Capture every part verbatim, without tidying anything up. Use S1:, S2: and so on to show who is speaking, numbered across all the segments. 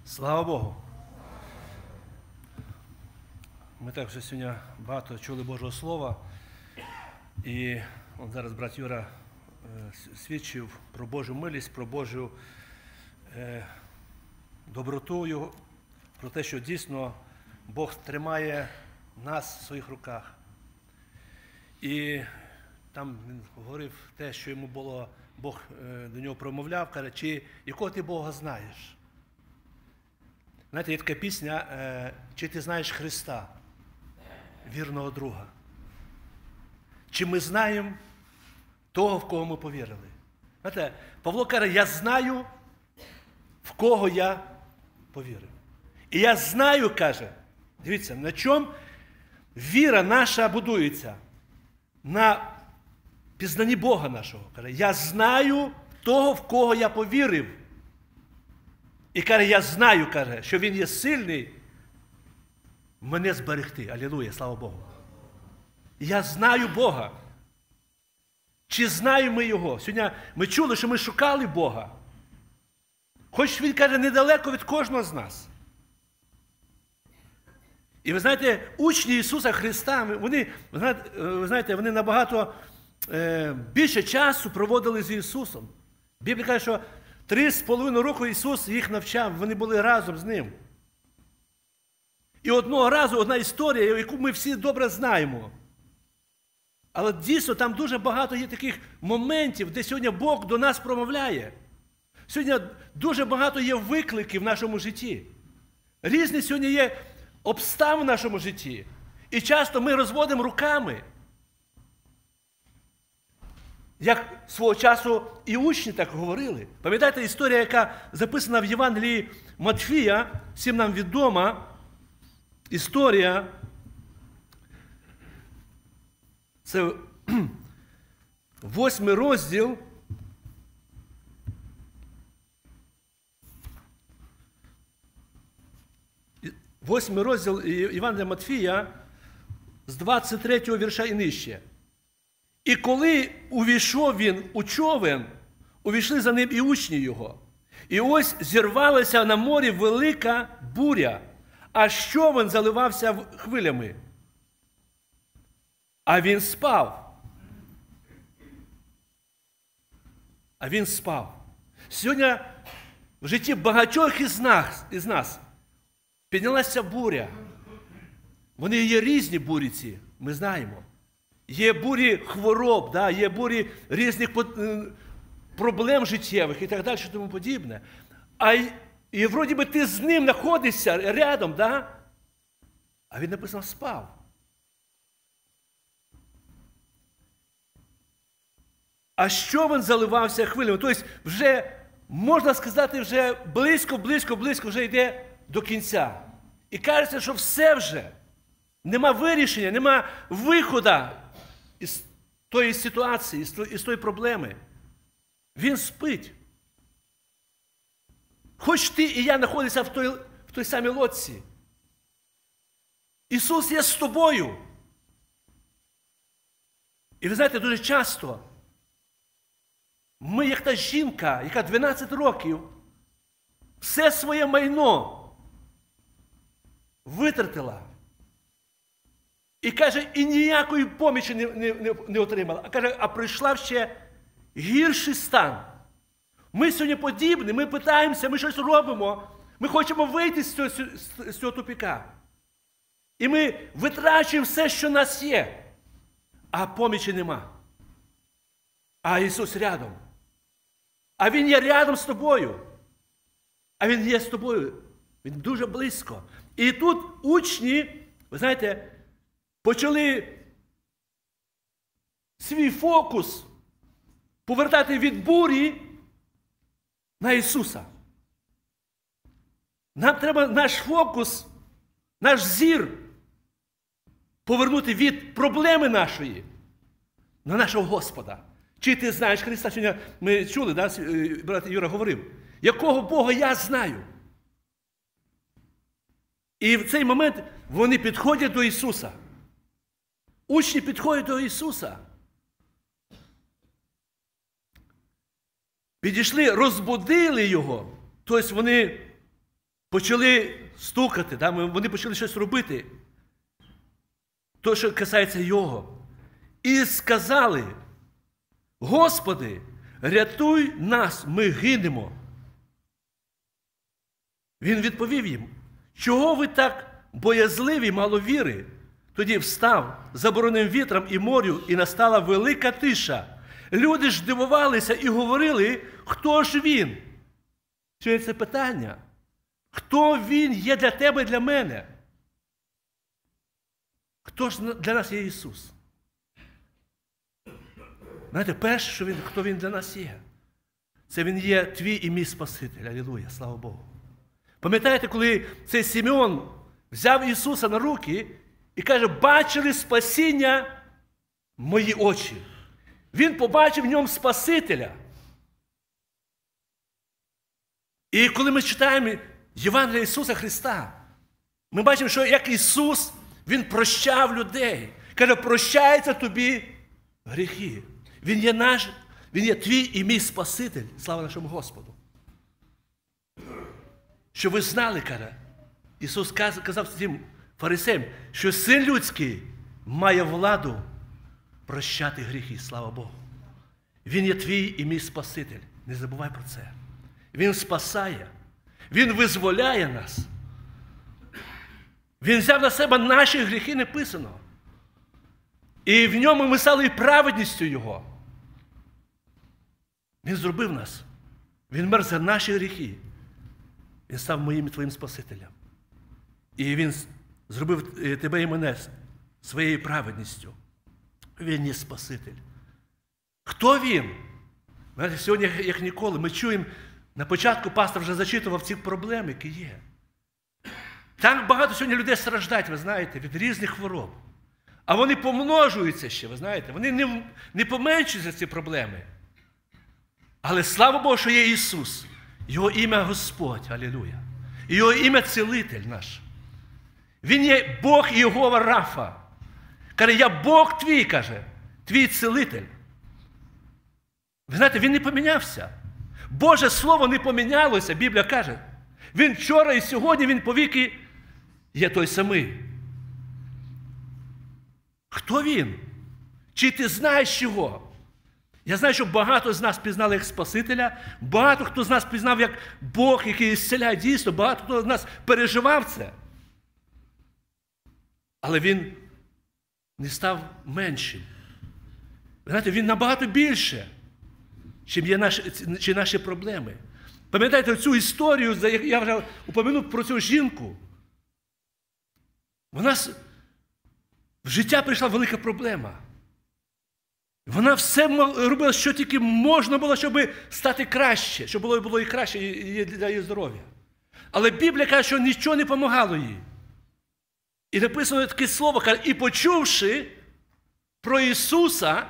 S1: Слава Богу! Ми так вже сьогодні багато чули Божого Слова. І от зараз брат Юра свідчив про Божу милість, про Божу е, доброту Його, про те, що дійсно Бог тримає нас в своїх руках. І там він говорив те, що йому було, Бог е, до нього промовляв, каже, чи якого ти Бога знаєш? Знаєте, є така пісня, е, чи ти знаєш Христа, вірного друга? Чи ми знаємо того, в кого ми повірили? Знаєте, Павло каже, я знаю, в кого я повірив. І я знаю, каже, дивіться, на чому віра наша будується? На пізнанні Бога нашого. Каже, я знаю того, в кого я повірив. І каже, я знаю, каже, що Він є сильний мене зберегти. Алілуя, слава Богу. Я знаю Бога. Чи знаємо ми Його? Сьогодні ми чули, що ми шукали Бога. Хоч Він, каже, недалеко від кожного з нас. І ви знаєте, учні Ісуса Христа, вони, ви знаєте, вони набагато е, більше часу проводили з Ісусом. Біблія каже, що три з половиною року Ісус їх навчав, вони були разом з Ним. І одного разу одна історія, яку ми всі добре знаємо. Але дійсно там дуже багато є таких моментів, де сьогодні Бог до нас промовляє. Сьогодні дуже багато є викликів в нашому житті. Різні сьогодні є обставини в нашому житті. І часто ми розводимо руками. Як свого часу і учні так говорили. Пам'ятаєте історія, яка записана в Євангелії Матфія, всім нам відома історія. Це восьмий розділ. Восьмий розділ Євангелія Матфія з двадцять третього вірша і нижче. І коли увійшов він у човен, увійшли за ним і учні його. І ось зірвалася на морі велика буря, аж човен заливався хвилями. А він спав. А він спав. Сьогодні в житті багатьох із нас, із нас піднялася буря. Вони є різні бурі ці, ми знаємо. Є бурі хвороб, да, є бурі різних проблем життєвих і так далі, і тому подібне. А і, і вроді би ти з ним знаходишся рядом, да? А він написано спав. А що він заливався хвилями? Тобто вже, можна сказати, вже близько, близько, близько вже йде до кінця. І кажеться, що все вже. Нема вирішення, нема виходу із тої ситуації, із тої проблеми. Він спить. Хоч ти і я знаходимося в той, в той самій лодці. Ісус є з тобою. І ви знаєте, дуже часто ми, як та жінка, яка дванадцять років, все своє майно витратила. І каже, і ніякої помічі не, не, не отримала. А каже, а прийшла ще гірший стан. Ми сьогодні подібні, ми питаємося, ми щось робимо. Ми хочемо вийти з цього, з цього тупика. І ми витрачуємо все, що в нас є. А помічі нема. А Ісус рядом. А Він є рядом з тобою. А Він є з тобою. Він дуже близько. І тут учні, ви знаєте, почали свій фокус повертати від бурі на Ісуса. Нам треба наш фокус, наш зір повернути від проблеми нашої на нашого Господа. Чи ти знаєш Христа? Сьогодні ми чули, да, брат Юра говорив, якого Бога я знаю. І в цей момент вони підходять до Ісуса. Учні підходять до Ісуса. Підійшли, розбудили Його. Тобто вони почали стукати, да, вони почали щось робити, то, що касається його. І сказали: Господи, рятуй нас, ми гинемо. Він відповів їм: чого ви так боязливі, мало віри? Тоді встав, заборонив вітрам і морю, і настала велика тиша. Люди ж дивувалися і говорили: хто ж він? Це це питання. Хто він є для тебе і для мене? Хто ж для нас є Ісус? Знаєте, перше, що він, хто він для нас є, це він є твій і мій Спаситель. Алілуя, слава Богу. Пам'ятаєте, коли цей Симеон взяв Ісуса на руки і каже: бачили спасіння мої очі. Він побачив в ньому Спасителя. І коли ми читаємо Євангелія Ісуса Христа, ми бачимо, що як Ісус, Він прощав людей. Каже: прощаються тобі гріхи. Він є наш, Він є твій і мій Спаситель. Слава нашому Господу. Щоб ви знали, каже, Ісус казав цим фарисеям, що Син Людський має владу прощати гріхи. Слава Богу. Він є твій і мій Спаситель. Не забувай про це. Він спасає. Він визволяє нас. Він взяв на себе наші гріхи, написано. І в ньому ми стали праведністю Його. Він зробив нас. Він мер за наші гріхи. Він став моїм і твоїм Спасителем. І Він зробив тебе і мене своєю праведністю. Він є Спаситель. Хто Він? Знаєте, сьогодні, як ніколи, ми чуємо, на початку пастор вже зачитував ці проблеми, які є. Так багато сьогодні людей страждають, ви знаєте, від різних хвороб. А вони помножуються ще, ви знаєте. Вони не, не поменшуються, ці проблеми. Але слава Богу, що є Ісус. Його ім'я Господь, алілуя. І Його ім'я Цілитель наш. Він є Бог Єгова Рафа. Каже: я Бог твій, каже, твій Цілитель. Ви знаєте, Він не помінявся. Боже Слово не помінялося, Біблія каже. Він вчора і сьогодні, Він повіки є той самий. Хто Він? Чи ти знаєш його? Я знаю, що багато з нас пізнали як Спасителя, багато хто з нас пізнав як Бог, який зціляє дійсно, багато хто з нас переживав це. Але Він не став меншим. Ви знаєте, Він набагато більше, чим є наші, чи наші проблеми. Пам'ятаєте цю історію, я вже упомянув про цю жінку. Вона в життя прийшла велика проблема. Вона все робила, що тільки можна було, щоб стати краще, щоб було, було і краще для її здоров'я. Але Біблія каже, що нічого не допомагало їй. І написано таке слово, каже: і почувши про Ісуса,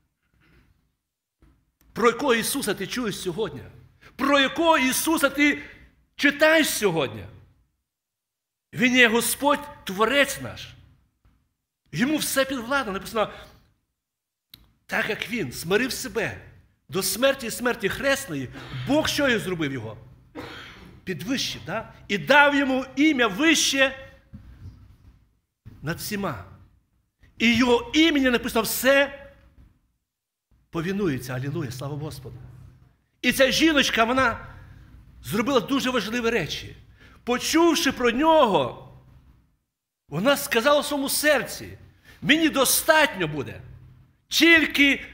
S1: про якого Ісуса ти чуєш сьогодні? Про якого Ісуса ти читаєш сьогодні? Він є Господь, Творець наш. Йому все підвладно. Написано: так як Він смирив себе до смерті і смерті хресної, Бог що й зробив його? Підвищив, да? І дав йому ім'я вище над всіма. І його імені написано: все повінується. Алілуя, слава Господу. І ця жіночка, вона зробила дуже важливі речі. Почувши про нього, вона сказала в своєму серці: мені достатньо буде тільки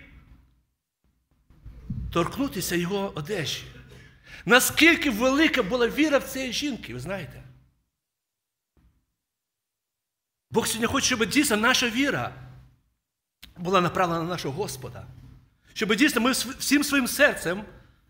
S1: торкнутися його одежі. Наскільки велика була віра в цієї жінки, ви знаєте? Бог сьогодні хоче, щоб дійсно наша віра була направлена на нашого Господа. Щоб дійсно ми всім своїм серцем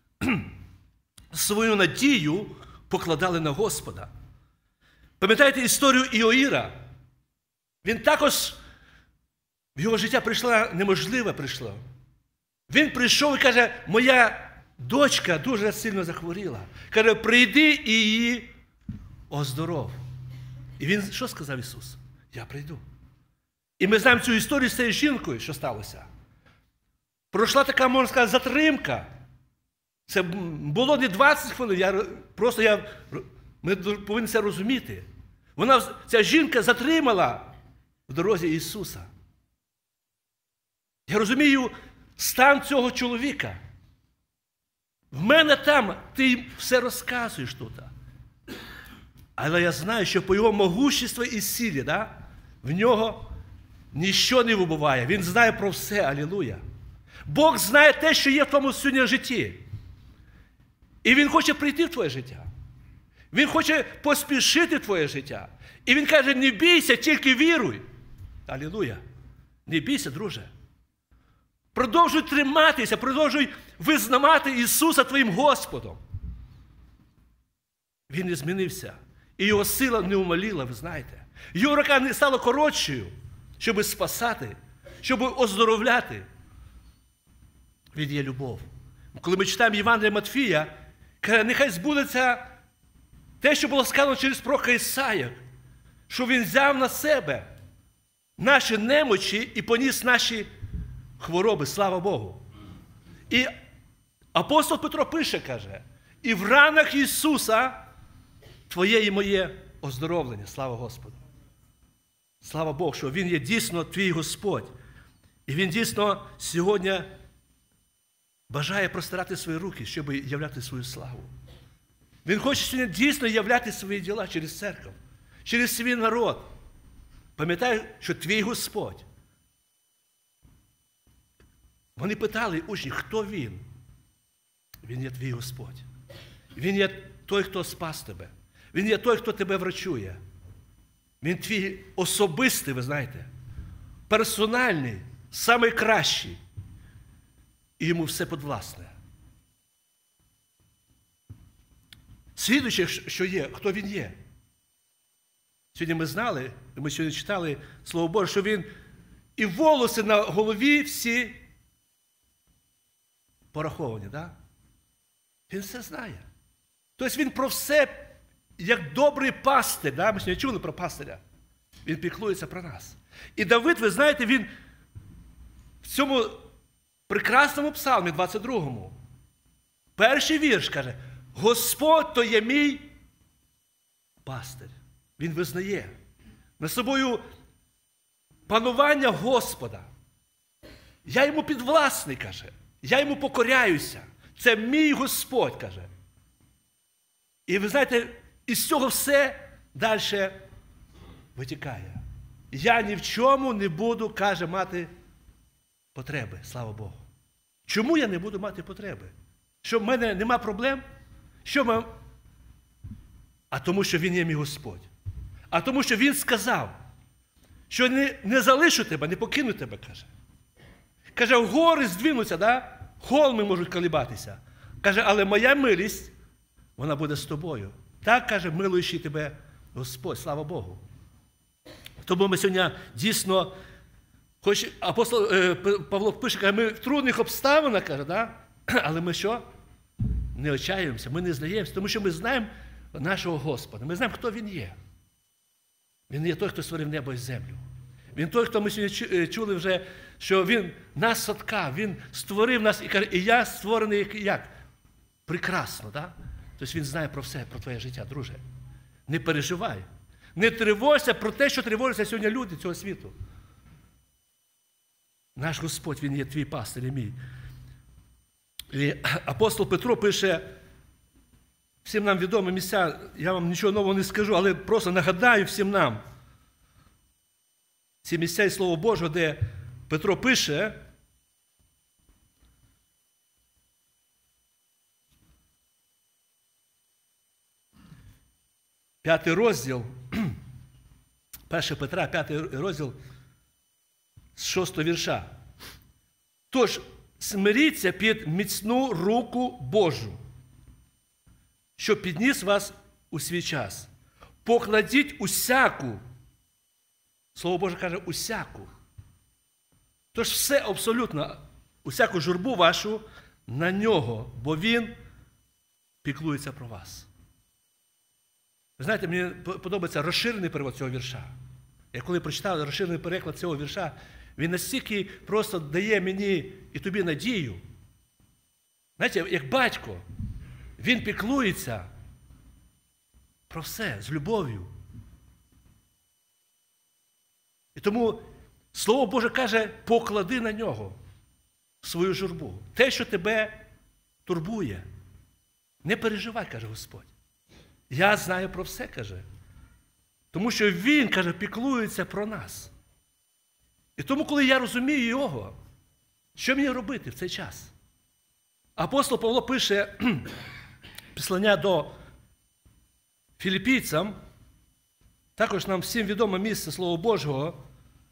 S1: свою надію покладали на Господа. Пам'ятаєте історію Іоїра? Він також, в його життя прийшла, неможливе прийшло. Він прийшов і каже: моя дочка дуже сильно захворіла. Каже: прийди і її оздоров. І він, що сказав Ісус? Я прийду. І ми знаємо цю історію з цією жінкою, що сталося. Пройшла така, можна сказати, затримка. Це було не двадцять хвилин, я, просто я Ми повинні це розуміти. Вона, ця жінка затримала в дорозі Ісуса. Я розумію стан цього чоловіка. В мене там, ти їм все розказуєш тут. Але я знаю, що по його могуществу і силі, да, в нього ніщо не вибуває. Він знає про все. Алілуя. Бог знає те, що є в тому сьогодні житті. І Він хоче прийти в твоє життя. Він хоче поспішити в твоє життя. І Він каже, не бійся, тільки віруй. Алілуя. Не бійся, друже. Продовжуй триматися, продовжуй визнавати Ісуса твоїм Господом. Він не змінився. І Його сила не умаліла, ви знаєте. Його рука не стала коротшою, щоб спасати, щоб оздоровляти. Він є любов. Коли ми читаємо Євангелія Матфія, каже, нехай збудеться те, що було сказано через пророка Ісая, що Він взяв на себе наші немочі і поніс наші хвороби, слава Богу. І апостол Петро пише, каже, і в ранах Ісуса твоє і моє оздоровлення, слава Господу. Слава Богу, що Він є дійсно твій Господь. І Він дійсно сьогодні бажає простирати свої руки, щоб являти свою славу. Він хоче сьогодні дійсно являти свої діла через церкву, через свій народ. Пам'ятай, що твій Господь. Вони питали учні, хто Він? Він є твій Господь. Він є той, хто спас тебе. Він є той, хто тебе врачує. Він твій особистий, ви знаєте, персональний, найкращий. І йому все подвласне. Слідуюче, що є, хто він є. Сьогодні ми знали, ми сьогодні читали Слово Боже, що він і волоси на голові всі пораховані, да? Він все знає. Тобто він про все, як добрий пастир, да? Ми сьогодні чули про пастиря. Він піклується про нас. І Давид, ви знаєте, він в цьому прекрасному псалмі, двадцять другому, перший вірш каже, Господь то є мій пастир. Він визнає над собою панування Господа. Я йому підвласний, каже. Я йому покоряюся. Це мій Господь, каже. І ви знаєте, із цього все далі витікає. Я ні в чому не буду, каже, мати потреби, слава Богу. Чому я не буду мати потреби? Що в мене нема проблем? Що ми... А тому, що Він є мій Господь. А тому, що Він сказав, що не, не залишу тебе, не покину тебе, каже. Каже, гори здвинуться, да? Холми можуть колібатися. Каже, але моя милість, вона буде з тобою. Так, каже, милуючий тебе Господь, слава Богу. Тому ми сьогодні дійсно, хоч апостол е, Павло пише, каже, ми в трудних обставинах, каже, да? Але ми що? Не отчаюємося, ми не здаємося, тому що ми знаємо нашого Господа. Ми знаємо, хто Він є. Він є той, хто створив небо і землю. Він той, хто ми сьогодні чули вже, що Він нас соткав, Він створив нас і каже, і я створений як? як? Прекрасно, так? Да? Тобто Він знає про все, про твоє життя, друже. Не переживай. Не тривожся про те, що тривожаться сьогодні люди цього світу. Наш Господь, Він є твій пастир і мій. І апостол Петро пише, всім нам відомі місця, я вам нічого нового не скажу, але просто нагадаю всім нам ці місця і Слово Боже, де Петро пише, п'ятий розділ, перше Петра, п'ятий розділ, з шостого вірша. Тож, смиріться під міцну руку Божу, що підніс вас у свій час. Покладіть усяку, Слово Боже каже, усяку. Тож все абсолютно, усяку журбу вашу на нього, бо Він піклується про вас. Ви знаєте, мені подобається розширений переклад цього вірша. Я коли прочитав розширений переклад цього вірша, він настільки просто дає мені і тобі надію. Знаєте, як батько, він піклується Про все, з любов'ю. І тому Слово Боже каже, поклади на нього свою журбу. Те, що тебе турбує. Не переживай, каже Господь. Я знаю про все, каже. Тому що Він, каже, піклується про нас. І тому, коли я розумію Його, що мені робити в цей час? Апостол Павло пише післання до філіппійцям, також нам всім відоме місце Слова Божого.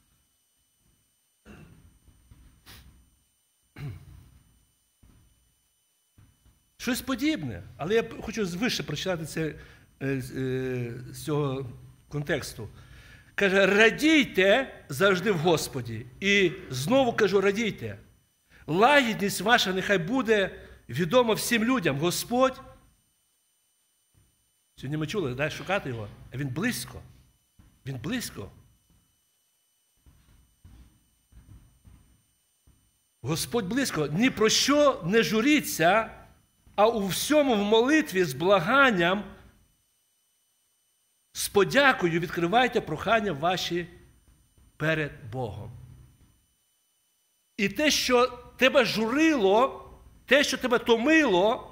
S1: Щось подібне, але я хочу вище прочитати це з цього контексту. Каже, радійте завжди в Господі. І знову кажу, радійте. Лагідність ваша нехай буде відома всім людям. Господь, сьогодні ми чули, дай шукати його, а він близько. Він близько. Господь близько. Ні про що не журіться, а у всьому в молитві з благанням, з подякою відкривайте прохання ваші перед Богом. І те, що тебе журило, те, що тебе томило,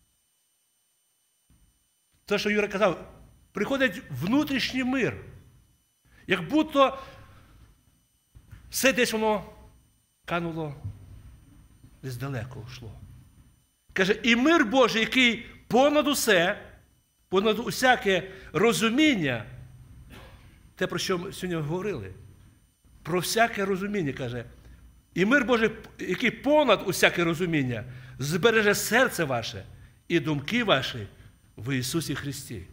S1: те, що Юра казав, приходить внутрішній мир. Як будто все десь воно кануло, десь далеко йшло. Каже, і мир Божий, який понад усе, понад усяке розуміння, те, про що ми сьогодні говорили, про всяке розуміння, каже, і мир Божий, який понад усяке розуміння, збереже серце ваше і думки ваші в Ісусі Христі.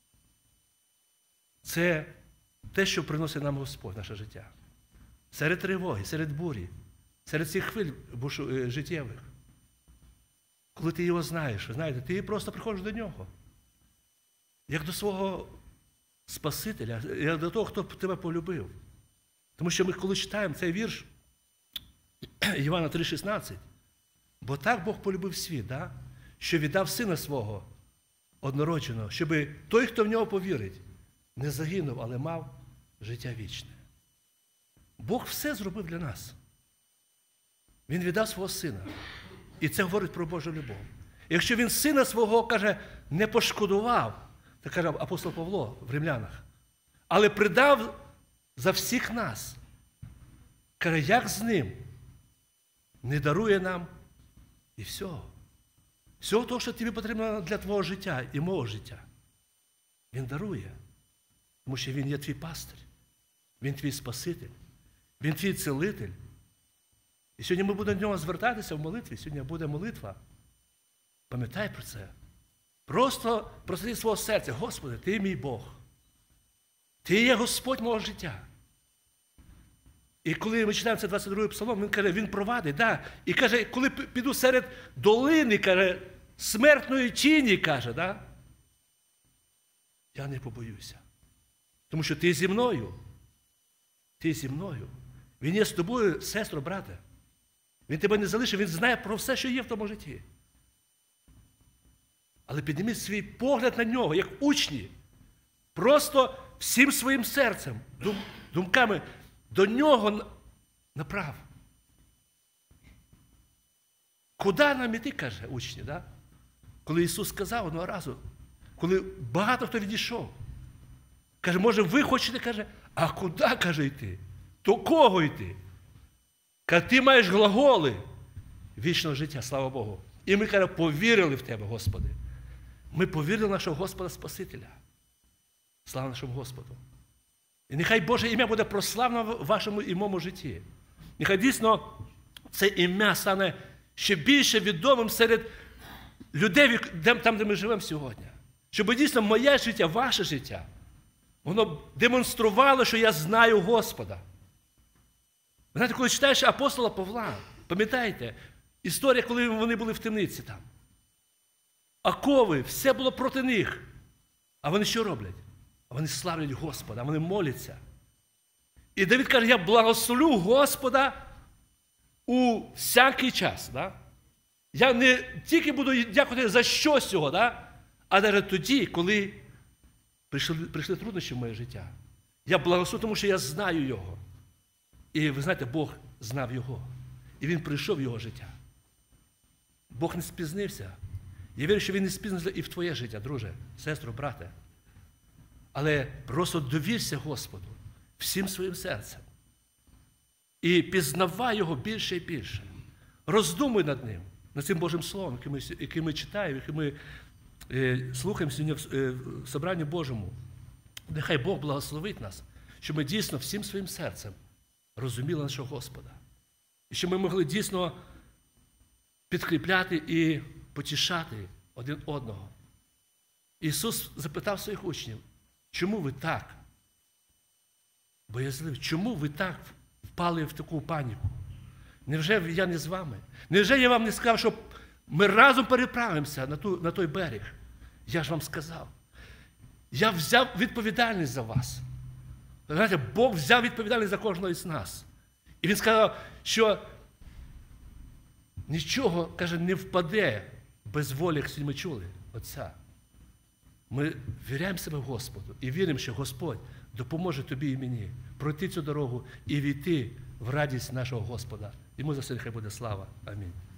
S1: Це те, що приносить нам Господь в наше життя. Серед тривоги, серед бурі, серед цих хвиль життєвих. Коли ти його знаєш, ви знаєте, ти просто приходиш до нього. Як до свого Спасителя, як до того, хто тебе полюбив. Тому що ми, коли читаємо цей вірш, Івана три шістнадцять, бо так Бог полюбив світ, да? Що віддав Сина Свого однородженого, щоб той, хто в нього повірить, не загинув, але мав життя вічне. Бог все зробив для нас. Він віддав свого Сина. І це говорить про Божу любов. І якщо Він Сина Свого, каже, не пошкодував, так каже апостол Павло в Римлянах, але придав за всіх нас, каже, як з Ним не дарує нам і всього. Всього того, що тобі потрібно для твого життя і мого життя. Він дарує. Тому що Він є твій пастир. Він твій Спаситель. Він твій цілитель. І сьогодні ми будемо до нього звертатися в молитві. Сьогодні буде молитва. Пам'ятай про це. Просто проси свого серця. Господи, Ти мій Бог. Ти є Господь мого життя. І коли ми читаємо це двадцять другий псалом, він каже, він провадить, да. І каже, коли піду серед долини, каже, смертної тіні, каже, да, я не побоюся. Тому що ти зі мною. Ти зі мною. Він є з тобою, сестро, брате. Він тебе не залишив, він знає про все, що є в тому житті. Але підніміть свій погляд на нього, як учні. Просто всім своїм серцем, дум, думками до нього направ. Куди нам іти, каже учні, да? Коли Ісус сказав одного разу, коли багато хто відійшов. Каже, може, ви хочете, каже, а куди, каже, йти? До кого йти? Каже, ти маєш глаголи вічного життя, слава Богу. І ми, каже, повірили в Тебе, Господи. Ми повірили в нашого Господа Спасителя. Слава нашому Господу. І нехай Боже ім'я буде прославлено в вашому і моєму житті. Нехай дійсно це ім'я стане ще більше відомим серед людей, там, де ми живемо сьогодні. Щоб дійсно моє життя, ваше життя, воно демонструвало, що я знаю Господа. Ви знаєте, коли читаєш апостола Павла, пам'ятаєте, історія, коли вони були в темниці там. Окови, все було проти них. А вони що роблять? А вони славлять Господа, а вони моляться. І Давид каже, я благословлю Господа у всякий час. Да? Я не тільки буду дякувати за щось цього, да? А навіть тоді, коли Прийшли, прийшли труднощі в моє життя. Я благословив, тому що я знаю його. І ви знаєте, Бог знав його. І він прийшов в його життя. Бог не спізнився. Я вірю, що він не спізнився і в твоє життя, друже, сестро, брате. Але просто довірся Господу всім своїм серцем. І пізнавай його більше і більше. Роздумуй над ним, над цим Божим Словом, яке ми, яке ми читаємо, яке ми е, слухаємо сьогодні в, е, в собранні Божому. Нехай Бог благословить нас, щоб ми дійсно всім своїм серцем розуміли нашого Господа. І щоб ми могли дійсно підкріпляти і потішати один одного. Ісус запитав своїх учнів, чому ви так боязливі? Чому ви так впали в таку паніку? Невже я не з вами? Невже я вам не сказав, що ми разом переправимося на, ту, на той берег? Я ж вам сказав. Я взяв відповідальність за вас. Знаєте, Бог взяв відповідальність за кожного із нас. І Він сказав, що нічого, каже, не впаде без волі, як сьогодні ми чули, Отця. Ми віряємо себе в Господу і віримо, що Господь допоможе тобі і мені пройти цю дорогу і війти в радість нашого Господа. Йому за все нехай буде слава. Амінь.